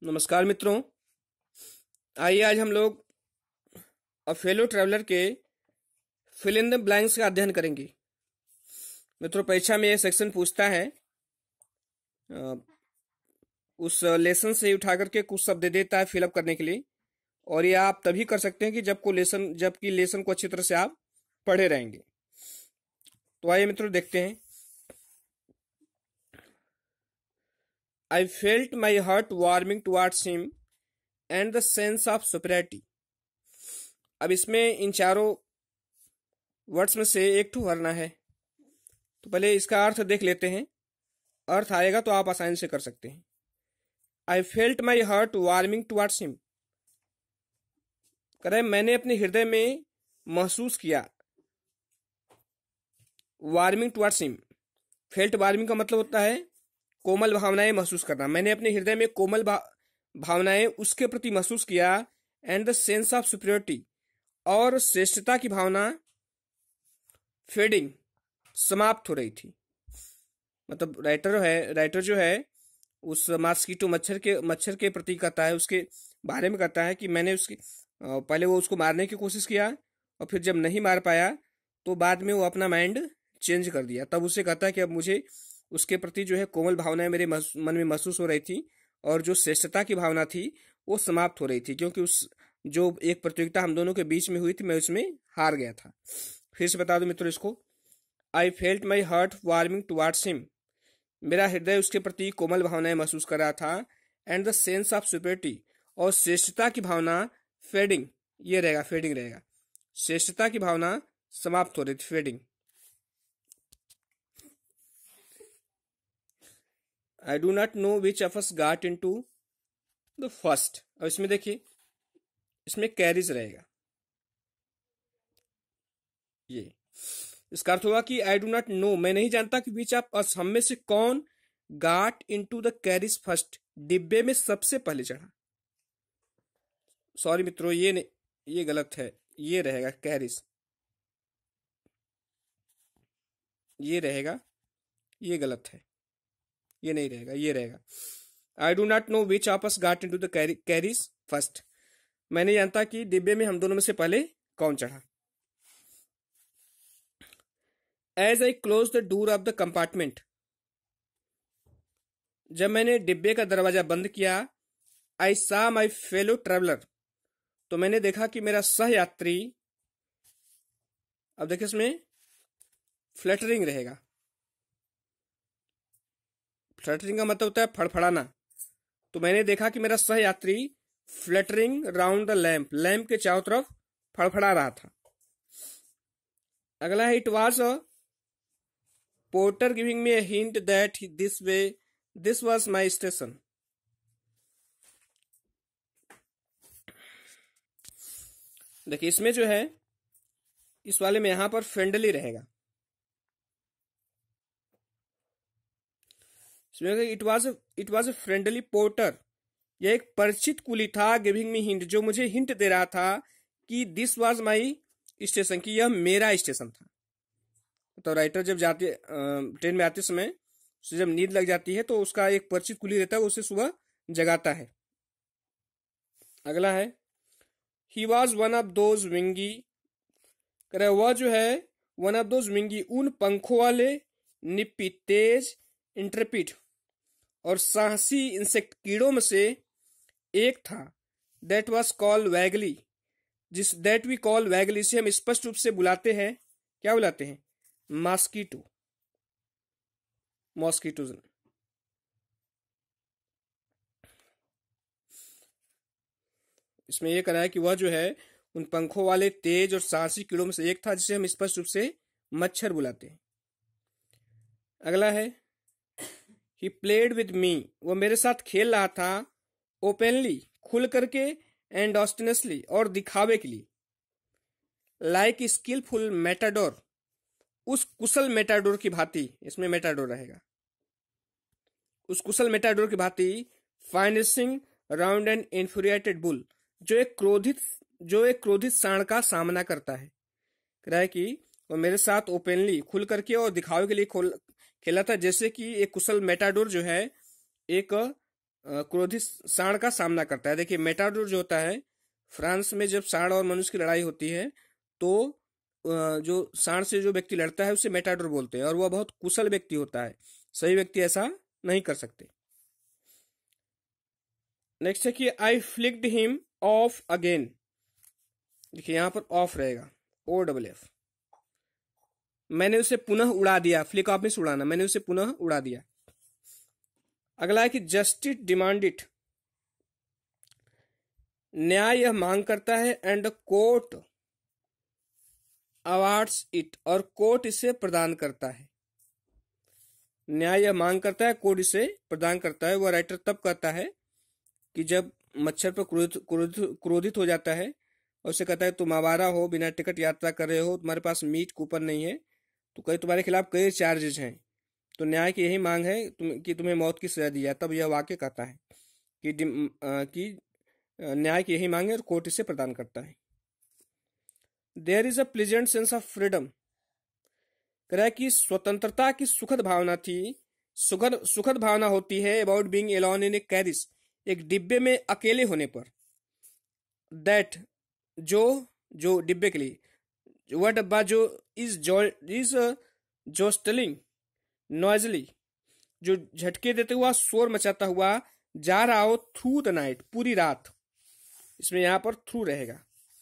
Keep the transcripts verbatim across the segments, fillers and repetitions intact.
नमस्कार मित्रों। आइए आज हम लोग अ फेलो ट्रैवलर के फिल इन द ब्लैंक्स का अध्ययन करेंगे। मित्रों, परीक्षा में यह सेक्शन पूछता है, अ, उस लेसन से उठा करके कुछ शब्द दे देता है फिलअप करने के लिए, और ये आप तभी कर सकते हैं कि जब को लेसन जबकि लेसन को अच्छी तरह से आप पढ़े रहेंगे। तो आइए मित्रों देखते हैं। I felt my heart warming towards him and the sense of superiority. अब इसमें इन चारों वर्ड्स में से एक ठू भरना है, तो पहले इसका अर्थ देख लेते हैं। अर्थ आएगा तो आप आसानी से कर सकते हैं। I felt my heart warming towards him, कह रहे मैंने अपने हृदय में महसूस किया। Warming towards him, felt warming का मतलब होता है कोमल भावनाएं महसूस करना। मैंने अपने हृदय में कोमल भा, भावनाएं उसके प्रति महसूस किया। And the sense of superiority, और श्रेष्ठता की भावना फेडिंग समाप्त हो रही थी। मतलब राइटर है राइटर जो है उस मॉस्किटो मच्छर के मच्छर के प्रति कहता है, उसके बारे में कहता है कि मैंने उसकी पहले वो उसको मारने की कोशिश किया और फिर जब नहीं मार पाया तो बाद में वो अपना माइंड चेंज कर दिया। तब उसे कहता है कि अब मुझे उसके प्रति जो है कोमल भावनाएं मेरे मन में महसूस हो रही थी और जो श्रेष्ठता की भावना थी वो समाप्त हो रही थी, क्योंकि उस जो एक प्रतियोगिता हम दोनों के बीच में हुई थी मैं उसमें हार गया था। फिर से बता दो मित्रों इसको। I felt my heart warming towards him, मेरा हृदय उसके प्रति कोमल भावनाएं महसूस कर रहा था। And the sense of superiority, और श्रेष्ठता की भावना फेडिंग, ये रहेगा फेडिंग रहेगा, श्रेष्ठता की भावना समाप्त हो रही थी, fading. I do not know which of us got into the first. अब इसमें देखिए, इसमें कैरीज रहेगा। ये इसका अर्थ होगा कि आई डू नॉट नो, मैं नहीं जानता कि विच ऑफ अस, हम में से कौन got into the carriage first, डिब्बे में सबसे पहले चढ़ा। सॉरी मित्रों, ये नहीं, ये गलत है, ये रहेगा कैरीज, ये रहेगा, ये गलत है, ये नहीं रहेगा, ये रहेगा। I do not know which of us got into the carriage first, मैं नहीं जानता कि डिब्बे में हम दोनों में से पहले कौन चढ़ा। As I close the door of the compartment, जब मैंने डिब्बे का दरवाजा बंद किया। आई सा माई फेलो ट्रेवलर, तो मैंने देखा कि मेरा सहयात्री, अब देखिए इसमें फ्लैटरिंग रहेगा। फ्लैटरिंग का मतलब होता है फड़फड़ाना। तो मैंने देखा कि मेरा सहयात्री fluttering round the lamp, lamp के चारों तरफ फड़फड़ा रहा था। अगला है, it was a porter giving me a hint that this way this was my station. देखिए इसमें जो है, इस वाले में यहां पर फ्रेंडली रहेगा। It was it was a friendly porter, यह एक परिचित कुली था। गिविंग मी हिंट, जो मुझे हिंट दे रहा था कि दिस वॉज माई स्टेशन, की यह मेरा स्टेशन था। तो राइटर जब जाते ट्रेन में आते समय उसे जब नींद लग जाती है तो उसका एक परिचित कुली रहता है, उसे सुबह जगाता है। अगला है, he was one of those wingy, करे वह जो है वन ऑफ दोज विंगी, उन पंखों वाले, निप्पी तेज, इंटरपिट और साहसी इंसेक्ट कीड़ों में से एक था। दैट वॉज कॉल्ड वैगली, जिस दैट वी कॉल वैगली, इसे हम स्पष्ट रूप से बुलाते हैं, क्या बुलाते हैं? Mosquito, mosquitoes. इसमें यह कह रहा है कि वह जो है उन पंखों वाले तेज और साहसी कीड़ों में से एक था, जिसे हम स्पष्ट रूप से मच्छर बुलाते हैं। अगला है, ही प्लेड विद मी, वो मेरे साथ खेल रहा था। ओपनली, खुल करके, एंड ऑस्टिनसली, और दिखावे के लिए। लाइक स्किलफुल मेटाडोर, उस कुशल मेटाडोर की भांति, इसमें मेटाडोर रहेगा, उस कुशल मेटाडोर की भांति, finessing round and infuriated bull, जो एक क्रोधित जो एक क्रोधित सांड का सामना करता है। कह रहा है कि वो मेरे साथ ओपनली, खुल करके और दिखावे के लिए खोल खेला था, जैसे कि एक कुशल मेटाडोर जो है एक अ, क्रोधित सांड का सामना करता है। देखिए मेटाडोर जो होता है, फ्रांस में जब सांड और मनुष्य की लड़ाई होती है तो अ, जो सांड से जो व्यक्ति लड़ता है उसे मेटाडोर बोलते हैं, और वह बहुत कुशल व्यक्ति होता है। सही व्यक्ति ऐसा नहीं कर सकते। नेक्स्ट है कि I flicked him off again. देखिए यहां पर ऑफ रहेगा, ओ डबल एफ। मैंने उसे पुनः उड़ा दिया। फ्लिक ऑफ में उड़ाना, मैंने उसे पुनः उड़ा दिया। अगला है कि जस्टिस डिमांडेड, न्याय यह मांग करता है, एंड कोर्ट अवार्ड्स इट, और कोर्ट इसे प्रदान करता है। न्याय यह मांग करता है, कोर्ट इसे प्रदान करता है। वह राइटर तब कहता है कि जब मच्छर पर क्रोधित क्रोधित क्रोधित हो जाता है और उसे कहता है तुम आवारा हो, बिना टिकट यात्रा कर रहे हो, तुम्हारे पास मीट कूपन नहीं है, तो कई तुम्हारे खिलाफ कई चार्जेज हैं, तो न्याय की यही मांग है तुम, कि तुम्हें मौत की सजा दी जाए। तब यह वाक्य कहता है कि कि न्याय की यही मांग है और कोर्ट इसे प्रदान करता है। There is a pleasant sense of freedom, कह रहा है कि स्वतंत्रता की सुखद भावना थी, सुखद सुखद भावना होती है about being alone in a carriage, एक डिब्बे में अकेले होने पर। दैट जो जो डिब्बे के लिए वह डब्बा जो इज जो इज जोस्टलिंग नॉइजली, जो झटके देते हुआ शोर मचाता हुआ जा रहा हो थ्रू द नाइट, पूरी रात। इसमें यहां पर थ्रू रहेगा,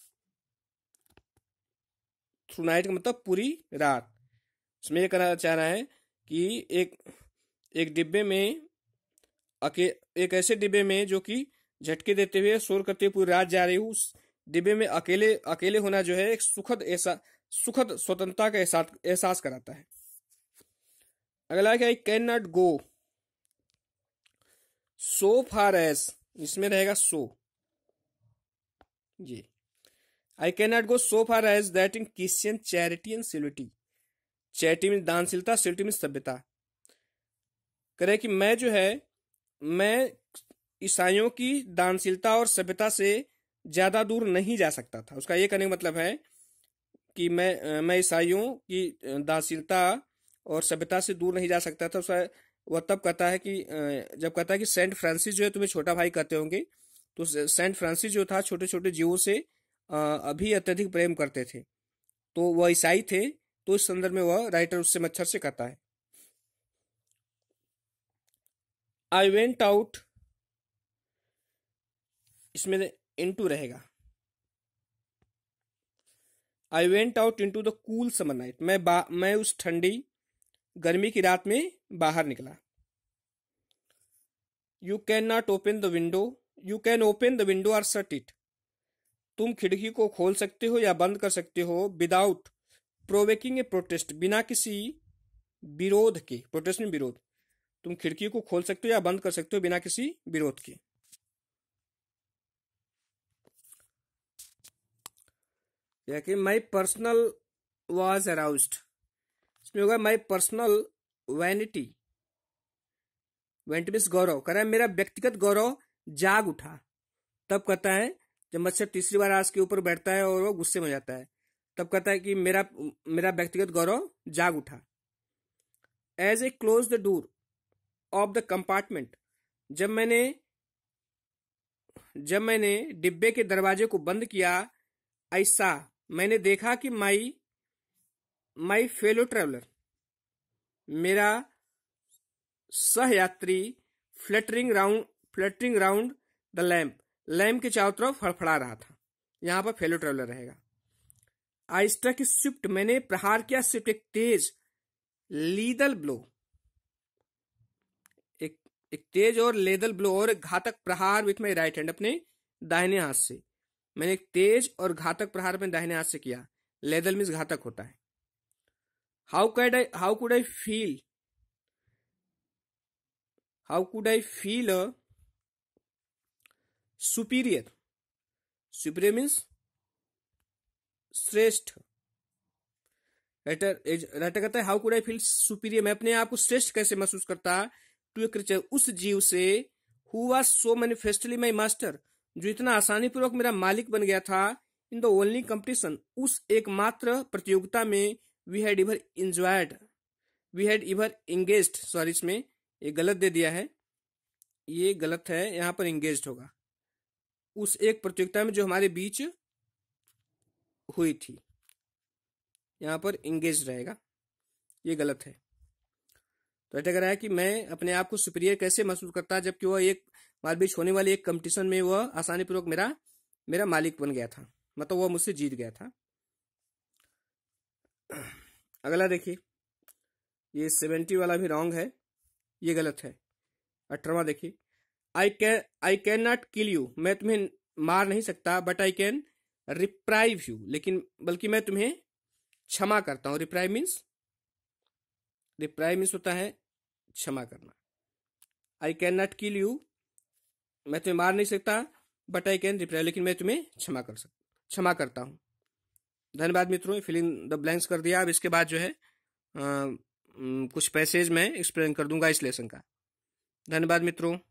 थ्रू नाइट का मतलब पूरी रात। इसमें यह कहना चाह रहा है कि एक एक डिब्बे में अके एक ऐसे डिब्बे में जो कि झटके देते हुए शोर करते हुए पूरी रात जा रही हूँ, उस डिब्बे में अकेले अकेले होना जो है एक सुखद ऐसा सुखद स्वतंत्रता का एहसास एहसास कराता है। अगला क्या, I can not go so far as, इसमें रहेगा सो, ये I can not go so far as that in Christian charity and civility. Charity में दानशीलता, सिविलिटी में सभ्यता। करे कि मैं जो है मैं ईसाइयों की दानशीलता और सभ्यता से ज्यादा दूर नहीं जा सकता था। उसका ये कहने का मतलब है कि मैं मैं ईसाइयों की दानशीलता और सभ्यता से दूर नहीं जा सकता था। उसका वह तब कहता है कि जब कहता है कि सेंट फ्रांसिस जो है, तुम्हें छोटा भाई कहते होंगे, तो सेंट फ्रांसिस जो था छोटे छोटे जीवों से अभी अत्यधिक प्रेम करते थे, तो वह ईसाई थे। तो इस संदर्भ में वह राइटर उससे मच्छर से कहता है। आई वेंट आउट, इसमें इनटू रहेगा, I went out into the cool summer night, मैं मैं उस ठंडी गर्मी की रात में बाहर निकला। You can not open the window, you can open the window और शट इट, तुम खिड़की को खोल सकते हो या बंद कर सकते हो, विदाउट प्रोवेकिंग ए प्रोटेस्ट, बिना किसी विरोध के। प्रोटेस्ट में विरोध, तुम खिड़की को खोल सकते हो या बंद कर सकते हो बिना किसी विरोध के। या कि माई पर्सनल वॉज अराउज्ड, इसमें होगा my personal vanity, vanity means गौरव, कह रहा है मेरा व्यक्तिगत गौरव जाग उठा। तब कहता है जब मच्छर तीसरी बार आज के ऊपर बैठता है और वो गुस्से में हो जाता है, तब कहता है कि मेरा मेरा व्यक्तिगत गौरव जाग उठा। As I close the door of the compartment, जब मैंने जब मैंने डिब्बे के दरवाजे को बंद किया, ऐसा मैंने देखा कि माई माई फेलो ट्रेवलर, मेरा सहयात्री, fluttering round fluttering round the lamp, lamp के चारों तरफ फड़फड़ा रहा था। यहां पर फेलो ट्रेवलर रहेगा। आई स्ट्रक स्विफ्ट, मैंने प्रहार किया स्विफ्ट, एक तेज लीदल ब्लो, एक एक तेज और लेदल ब्लो और एक घातक प्रहार विथ माई राइट हैंड, अपने दाहिने हाथ से। मैंने एक तेज और घातक प्रहार अपने दाहिने हाथ से किया। लेदल मीन्स घातक होता है। How could I how could I feel how could I feel a superior, superior means श्रेष्ठ। राइटर राइटर कहता है how could I feel superior, मैं अपने आप को श्रेष्ठ कैसे महसूस करता टू ए क्रीचर, उस जीव से, who was so manifestly my master, जो इतना आसानी पूर्वक मेरा मालिक बन गया था। इन द ओनली कंपटीशन, उस एकमात्र प्रतियोगिता में, we had ever enjoyed we had ever engaged, sorry इसमें एक गलत दे दिया है, ये गलत है, यहाँ पर इंगेज्ड होगा। उस एक प्रतियोगिता में जो हमारे बीच हुई थी, यहाँ पर इंगेज रहेगा, ये गलत है। तो ऐसा कह रहा है कि मैं अपने आप को सुपीरियर कैसे महसूस करता है, जबकि वह एक हमारे बीच होने वाली एक कंपटीशन में वह आसानी पूर्वक मेरा मेरा मालिक बन गया था, मतलब वह मुझसे जीत गया था। अगला देखिए, ये सेवेंटी वाला भी रॉन्ग है, ये गलत है। अठारहवां देखिए, I can I can not kill you, मैं तुम्हें मार नहीं सकता, but I can reprieve you, लेकिन बल्कि मैं तुम्हें क्षमा करता हूं। रिप्राइव मीन्स रिप्राइव मीन्स होता है क्षमा करना। I can not kill you, मैं तुम्हें मार नहीं सकता, बट आई कैन रिप्राइव, लेकिन मैं तुम्हें क्षमा कर सकता क्षमा करता हूं। धन्यवाद मित्रों, फिल इन द ब्लैंक्स कर दिया। अब इसके बाद जो है आ, कुछ पैसेज मैं एक्सप्लेन कर दूंगा इस लेसन का। धन्यवाद मित्रों।